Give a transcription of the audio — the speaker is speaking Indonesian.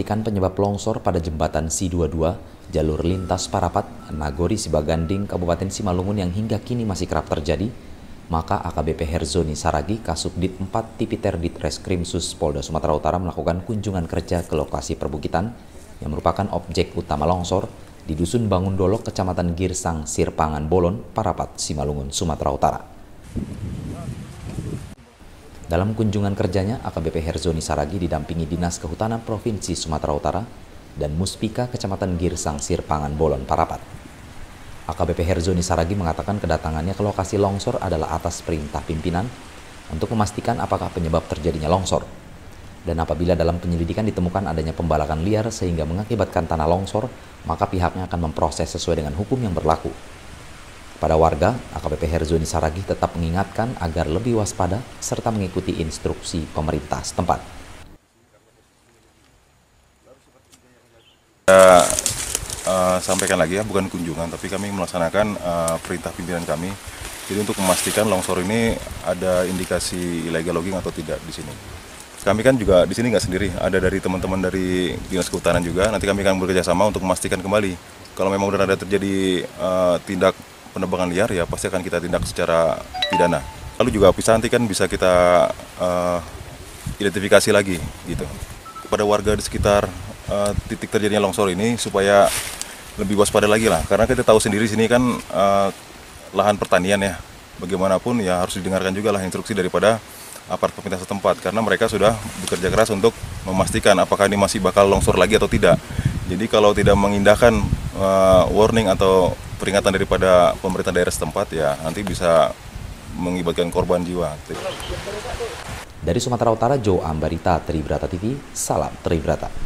memastikan penyebab longsor pada jembatan C22, jalur lintas Parapat, Nagori Sibaganding, Kabupaten Simalungun yang hingga kini masih kerap terjadi, maka AKBP Herzoni Saragi, Kasubdit 4 Tipiter Ditreskrimsus Polda Sumatera Utara melakukan kunjungan kerja ke lokasi perbukitan yang merupakan objek utama longsor di Dusun Bangun Dolok, Kecamatan Girsang, Sirpangan Bolon, Parapat, Simalungun, Sumatera Utara. Dalam kunjungan kerjanya, AKBP Herzoni Saragi didampingi Dinas Kehutanan Provinsi Sumatera Utara dan Muspika Kecamatan Girsang, Sirpangan Bolon, Parapat. AKBP Herzoni Saragi mengatakan kedatangannya ke lokasi longsor adalah atas perintah pimpinan untuk memastikan apakah penyebab terjadinya longsor. Dan apabila dalam penyelidikan ditemukan adanya pembalakan liar sehingga mengakibatkan tanah longsor, maka pihaknya akan memproses sesuai dengan hukum yang berlaku. Pada warga, AKBP Herzoni Saragi tetap mengingatkan agar lebih waspada serta mengikuti instruksi pemerintah setempat. Sampaikan lagi ya, bukan kunjungan, tapi kami melaksanakan perintah pimpinan kami. Jadi untuk memastikan longsor ini ada indikasi illegal logging atau tidak di sini. Kami kan juga di sini nggak sendiri, ada dari teman-teman dari Dinas Kehutanan juga. Nanti kami akan bekerja sama untuk memastikan kembali. Kalau memang benar ada terjadi tindak penebangan liar, ya pasti akan kita tindak secara pidana. Lalu juga nanti kan bisa kita identifikasi lagi gitu kepada warga di sekitar titik terjadinya longsor ini supaya lebih waspada lagi lah. Karena kita tahu sendiri sini kan lahan pertanian ya. Bagaimanapun ya harus didengarkan juga lah instruksi daripada aparat pemerintah setempat, karena mereka sudah bekerja keras untuk memastikan apakah ini masih bakal longsor lagi atau tidak. Jadi kalau tidak mengindahkan warning atau peringatan daripada pemerintah daerah setempat, ya nanti bisa mengakibatkan korban jiwa. Dari Sumatera Utara, Joe Ambarita, Tribrata TV, salam Tribrata.